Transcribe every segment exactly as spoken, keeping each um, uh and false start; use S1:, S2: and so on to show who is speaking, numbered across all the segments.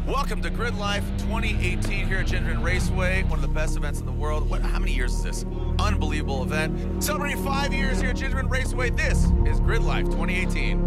S1: Welcome to Gridlife twenty eighteen here at Gingerman Raceway, one of the best events in the world. What? How many years is this? Unbelievable event. Celebrating five years here at Gingerman Raceway. This is Gridlife twenty eighteen.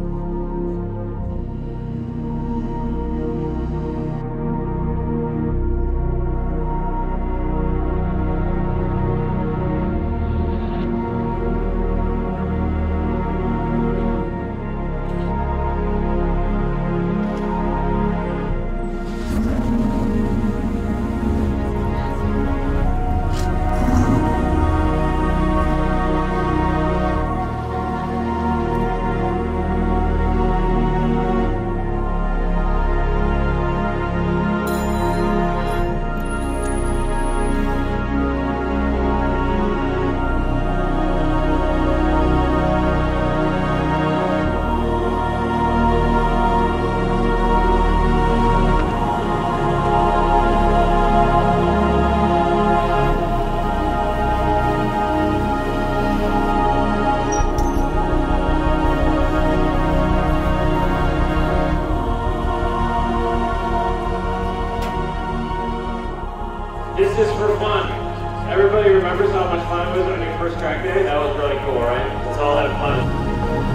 S2: It's just for fun. Everybody remembers how much fun it was on your first track day? That was really cool, right? Let's all have fun.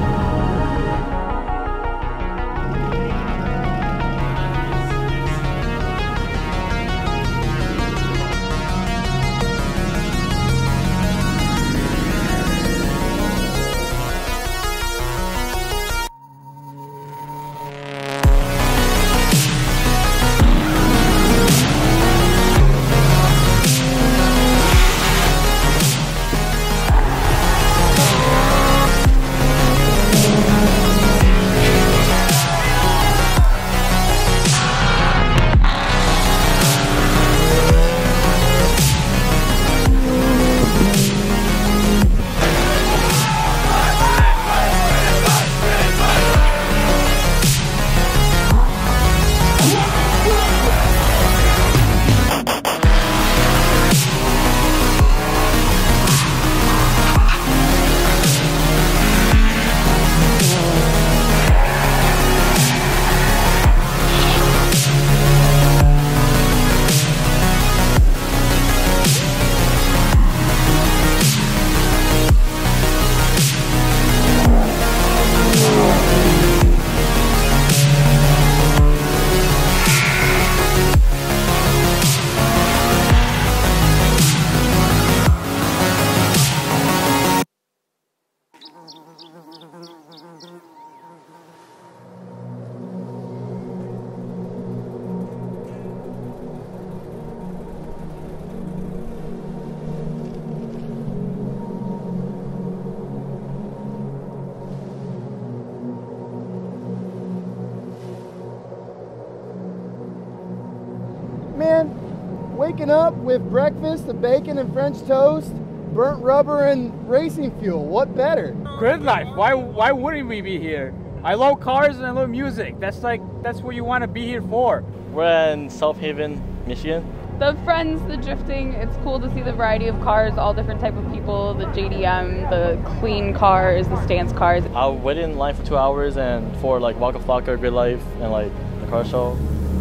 S3: Man, waking up with breakfast, the bacon and French toast, burnt rubber and racing fuel. What better?
S4: Gridlife. Why why wouldn't we be here? I love cars and I love music. That's like that's what you want to be here for.
S5: We're in South Haven, Michigan.
S6: The friends, the drifting, it's cool to see the variety of cars, all different type of people, the J D M, the clean cars, the stance cars.
S5: I waited in line for two hours and for like Waka, Flocka, Gridlife, and like the car show.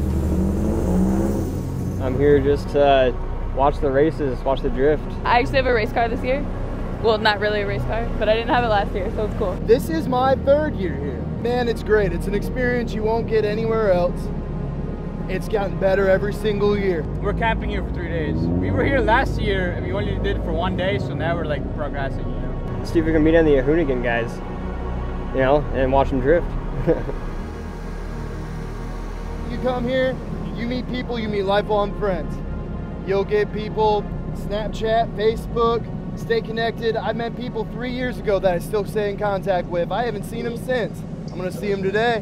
S7: I'm here just to watch the races, watch the drift.
S6: I actually have a race car this year. Well, not really a race car, but I didn't have it last year, so it's cool.
S3: This is my third year here. Man, it's great. It's an experience you won't get anywhere else. It's gotten better every single year.
S4: We're camping here for three days. We were here last year and we only did it for one day, so now we're like progressing, you know.
S7: See if we can meet any Hoonigan guys, you know, and watch them drift.
S3: You come here, you meet people, you meet lifelong friends. You'll get people Snapchat, Facebook, stay connected. I met people three years ago that I still stay in contact with. I haven't seen them since. I'm gonna see them today.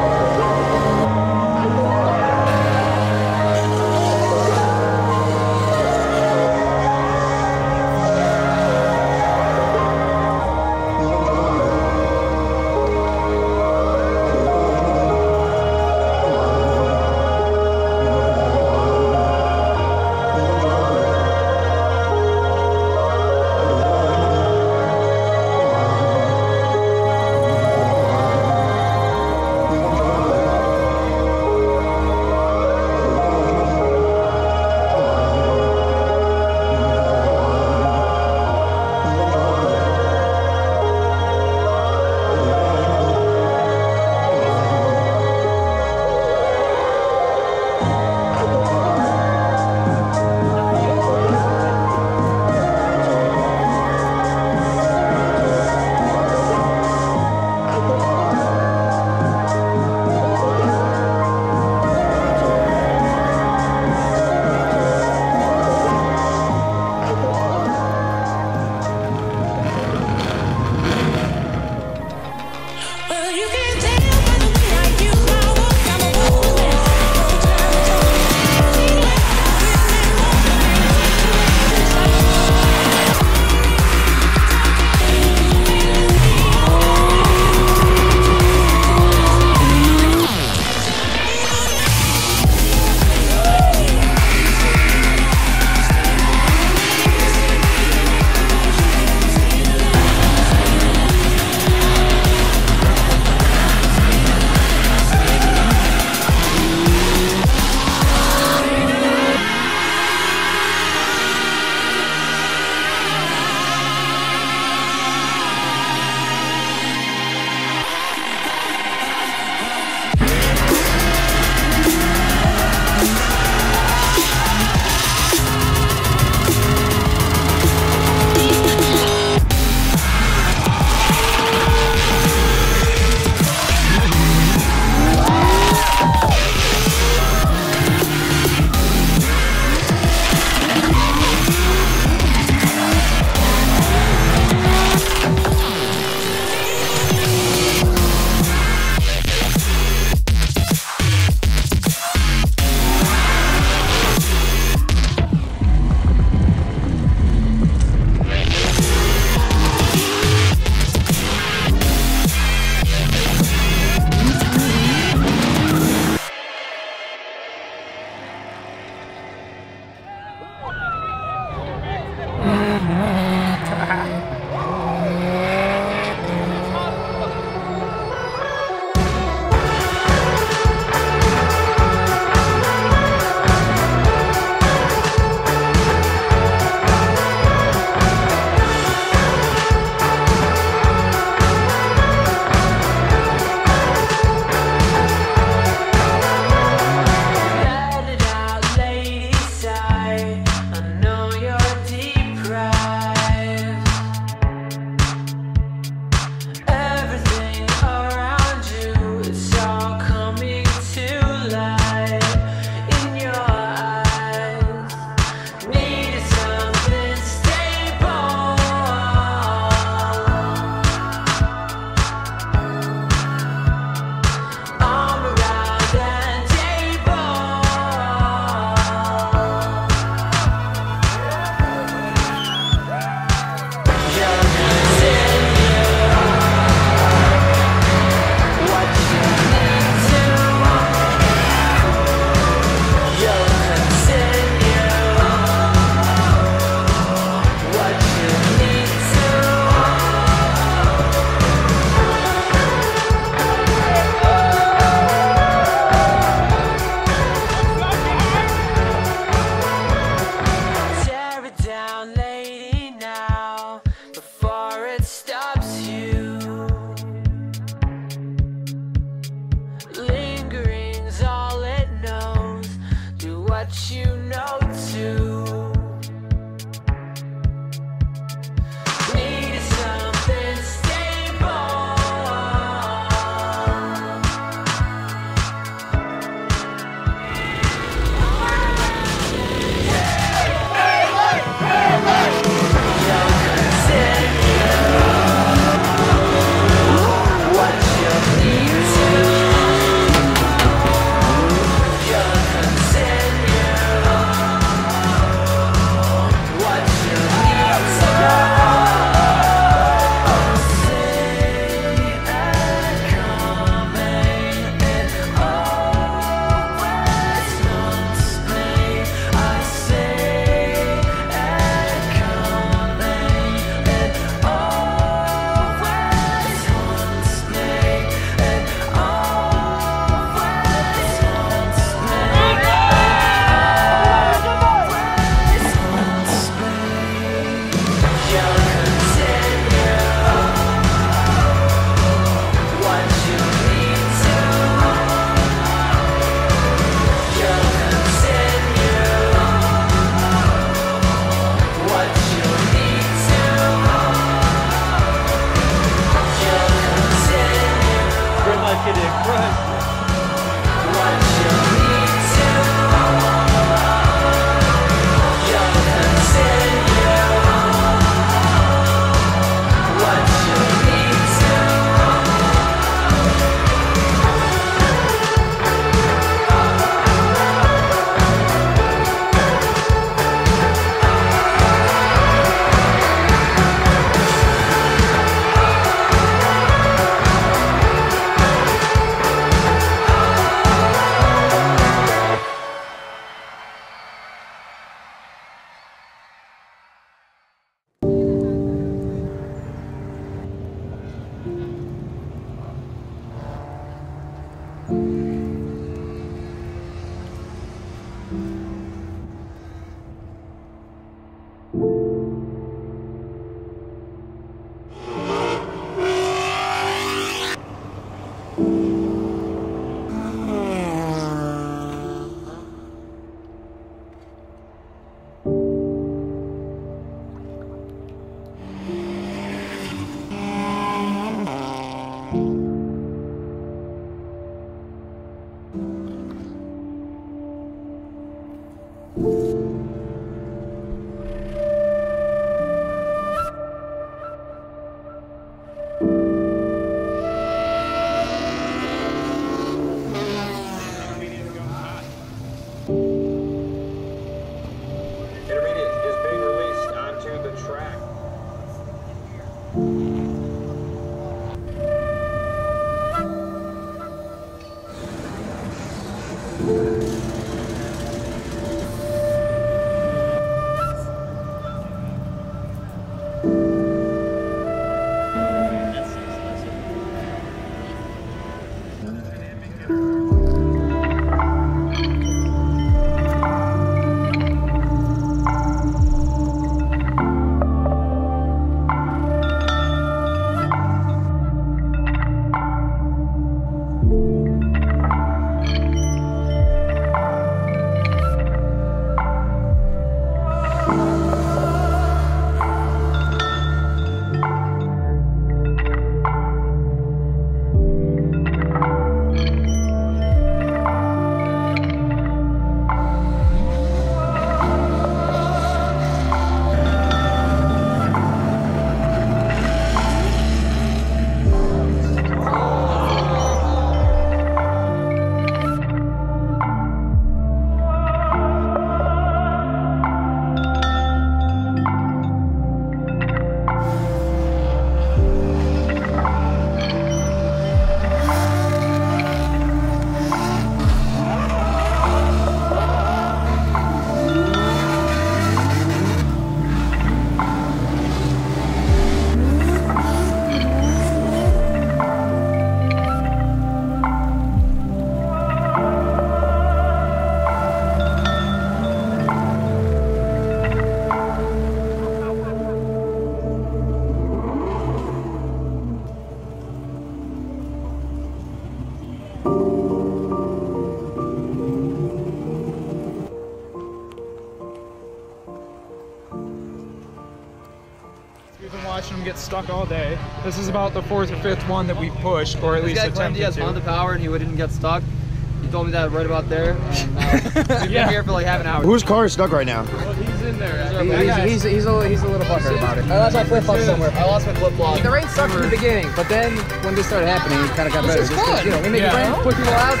S8: watching them get stuck all day. This is about the fourth or fifth one that we pushed, or at
S9: this
S8: least
S9: guy claimed
S8: attempted
S9: he has
S8: to.
S9: Honda power and he wouldn't get stuck. He told me that right about there. And, uh, we've
S8: Yeah.
S9: been here for like half an hour.
S10: Whose car is stuck right now?
S9: Well, he's in there.
S7: He's, he's, he's, a, he's a little butthurt about it. I lost my flip flop somewhere.
S9: I lost my flip flop.
S7: The rain sucked in the beginning, but then when this started happening, it kind of got better.
S9: This is
S7: Just 'cause,
S9: fun.
S7: you know, we make
S8: Yeah.
S7: friends, push people out.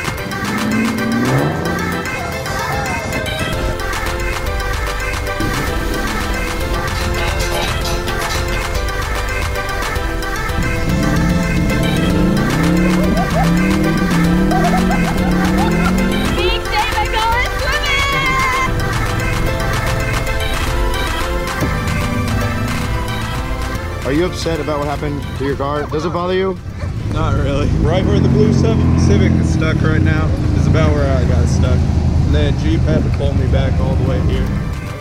S10: Are you upset about what happened to your car? Does it bother you?
S11: Not really. Right where the blue Civic is stuck right now is about where I got stuck. And then Jeep had to pull me back all the way here.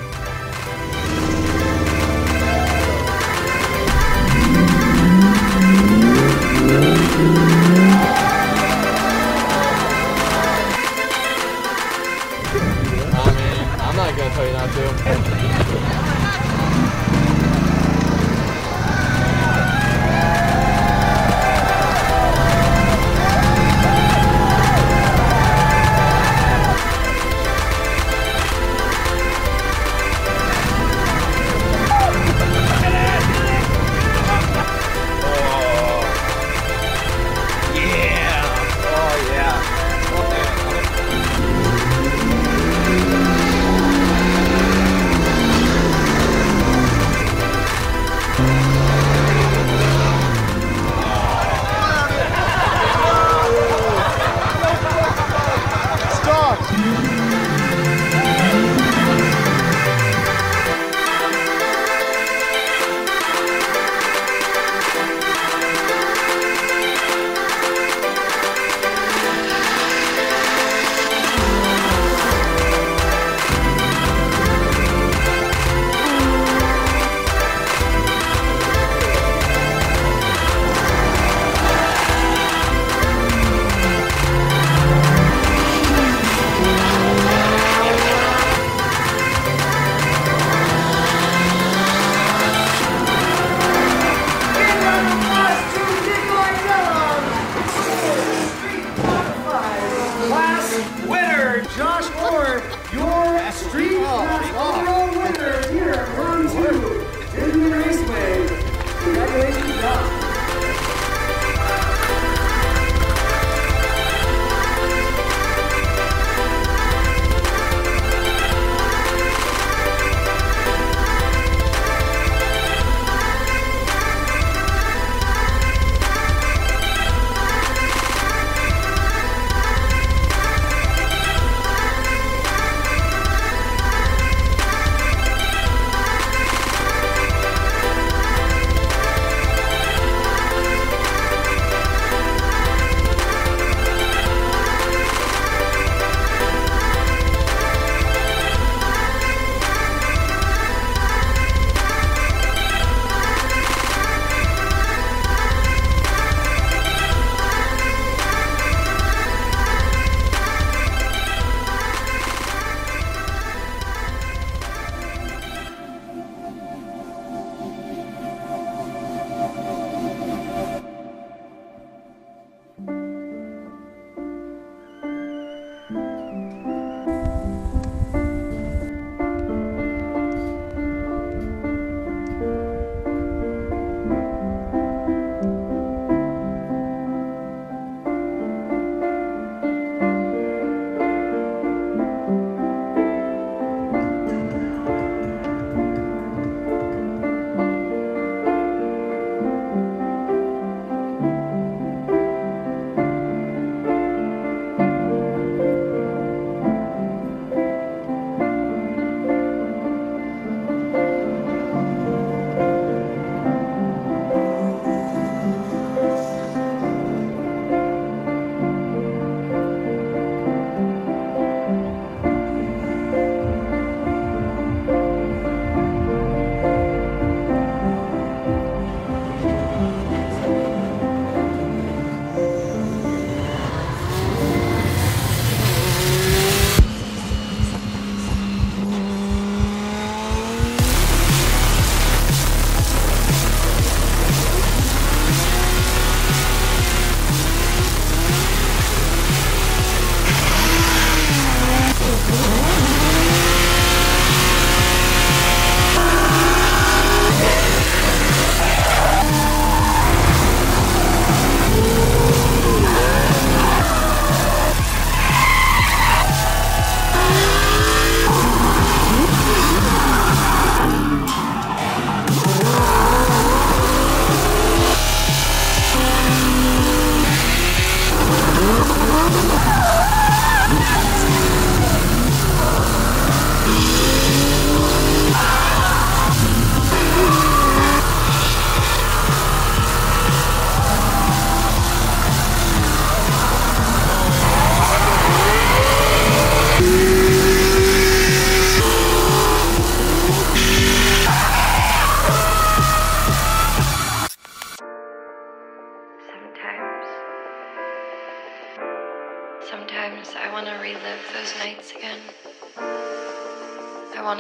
S9: I mean, I'm not gonna tell you not to.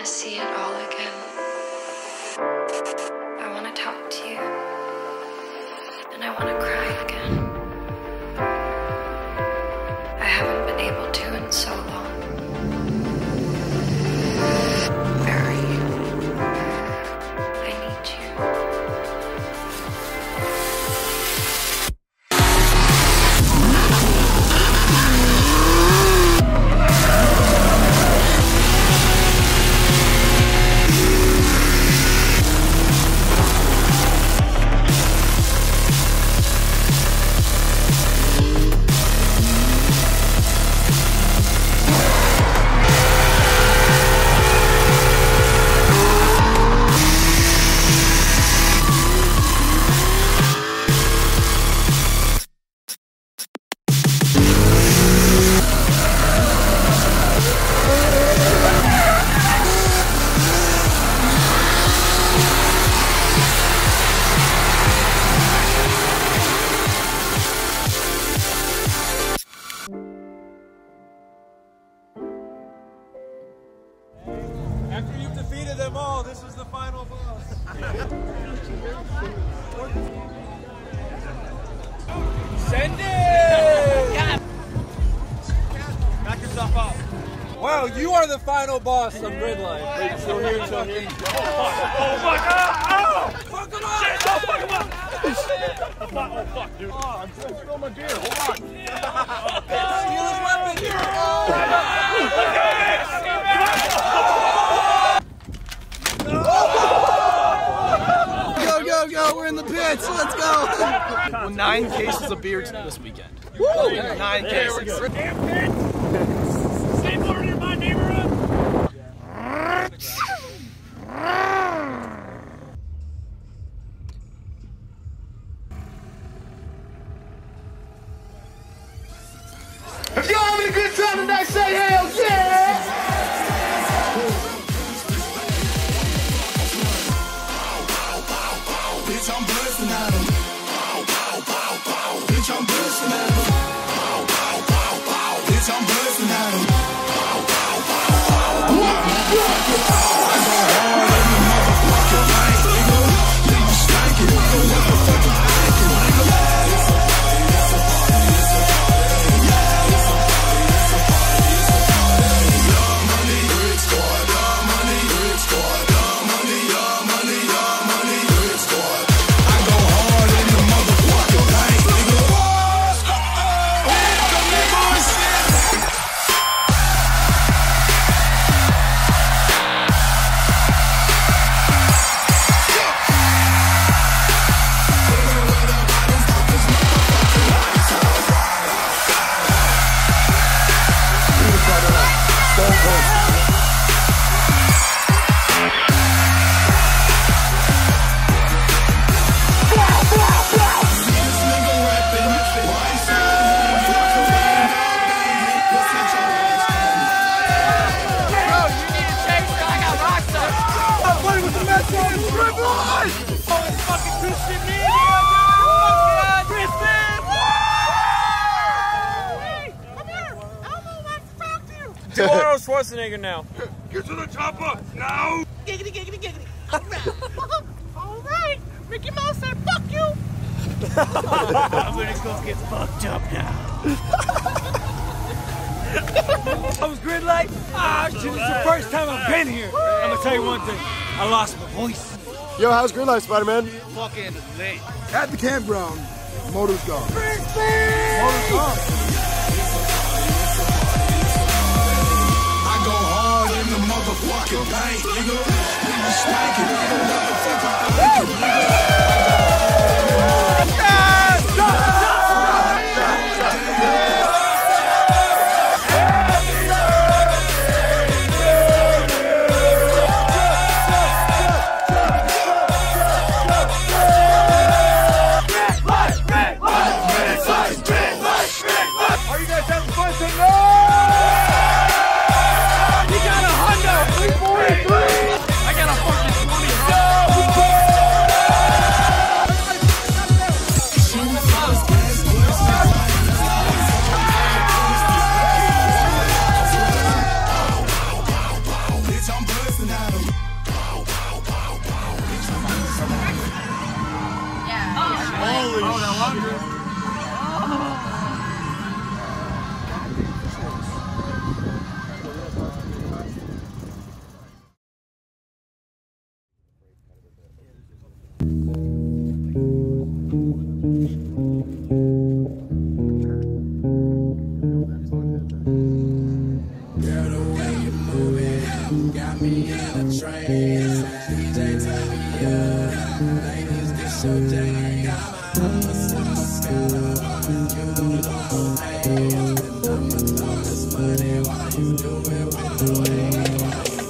S12: see it all again. I want to talk to you. And I want to cry again. I haven't been able to in so long. Where are you? I need you.
S11: After you've defeated them all, this is the final boss. Send it!
S13: Yeah.
S11: Back yourself up. Wow, you are the final boss of Gridlife. Wait, still here, still here.
S13: Oh my god! Oh!
S11: Fuck him up!
S13: Shit, don't fuck him up! Oh fuck, oh fuck, dude.
S11: Oh, I'm trying to spill my beer. Hold on.
S13: Steal his weapon!
S14: Go, go, go, we're in the pits, let's go! Well, nine cases of beer this weekend. Woo! Nine cases.
S13: Damn pits! Same order in my neighborhood!
S14: If y'all having a good time tonight, say hell yeah!
S15: Bitch, I'm bursting at him. Bitch, I'm bursting at him. Bitch, I'm bursting at him.
S11: Arnold Schwarzenegger now.
S13: Get to the chopper now! Giggity, giggity, giggity. Alright. Alright. Mickey Mouse said, fuck you! I'm gonna go get fucked up now.
S16: I was Gridlife. Ah, shit, it's the first time I've been here. I'm gonna tell you one thing. I lost my voice.
S10: Yo, how's Gridlife, Spider-Man?
S13: Fucking late.
S10: At the campground, motor's gone.
S13: Krispy!
S10: Motor's gone.
S15: Motherfucking bank, nigga. Nigga spanking, nigga. Motherfucker, banking,
S13: Are you guys having fun tonight? You got a Honda three forty-three! I
S11: Holy
S13: oh, that longer.
S15: Got me in a train. D J turn me up. Ladies get so dang. Got my eyes on scatter. You don't know hey. And I'ma throw this money while you do it with no hey.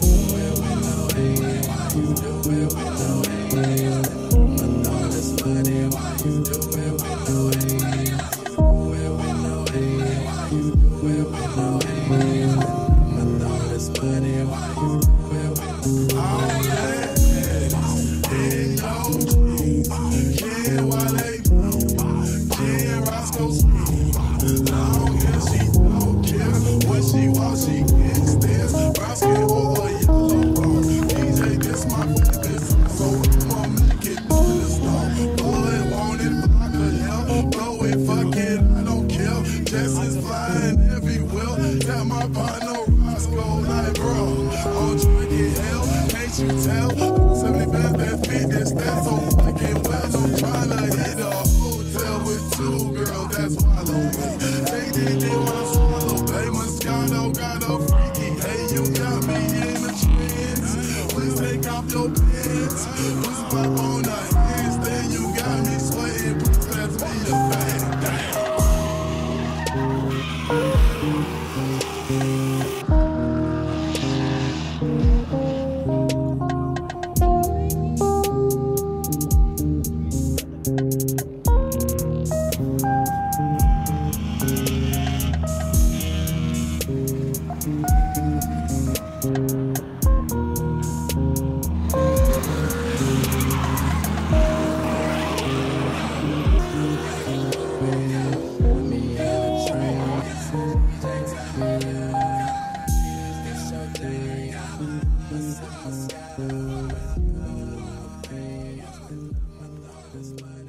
S15: Why you do it with no hey? Why you do it with no hey? I'ma throw this money while you do it with no hey. Do it with no hey. Why you do it with no hey? I'ma throw this money while you do it with no hey. All that in your dreams, yeah, while they yeah, Roscoe's long as she don't care what she wants, she gets this. Roscoe or a yellow ball. D J, this my favorite song, so I'ma make it to the star. Boy, want it, Flocka, hell, blow it, fuck it, I don't care. Jess is flying everywhere. Tell my partner Roscoe like, bro, I'm trying to get hell. Can't you tell? seventy-five, that fit, that's that so fucking well. I'm trying to hit a hotel with two girls, that's follow me. They did it when I swallow, babe. Moscato got a freaky. Hey, you got me in the trance. Please take off your pants. Please pop on the hands. Then you got me sweating. Please pass me a bag. Damn. This money.